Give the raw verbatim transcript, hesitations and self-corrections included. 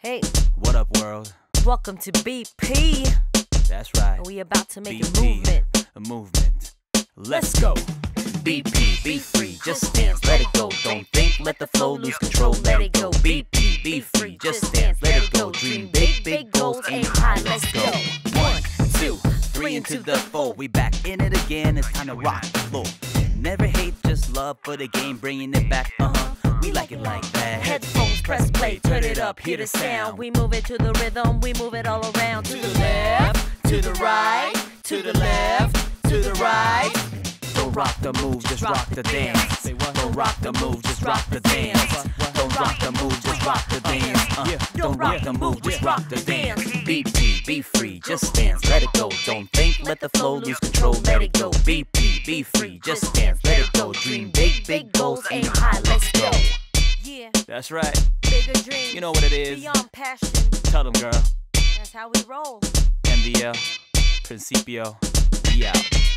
Hey, What up, world? welcome to B P. That's right. We about to make B a P, movement. A movement. Let's go. B P, be free, just dance, let it go. Don't think, let the flow lose control, let it go. B P, be free, just dance, let it go. Dream big, big goals, aim high, let's go. One, two, three into the four. We back in it again, it's time to rock the floor. Never hate, just love for the game, bringing it back, uh-huh. We like it like that. Headphones, press play, turn it up, hear the sound. We move it to the rhythm, we move it all around. To the left, to the right, to the left, to the right. Don't rock the move, just rock the dance. Don't rock the move, just rock the dance. Don't rock the move, just rock the dance. Uh, don't rock the move, just rock the dance. B P, be free, just dance, let it go. Don't think, let the flow lose control, let it go. B P, be free, just dance, let it go. Dream big, big goals, aim high, let's go. Yeah, That's right. bigger dreams. You know what it is. Beyond passion. Tell them, girl. That's how we roll. M D L, Principio, we out.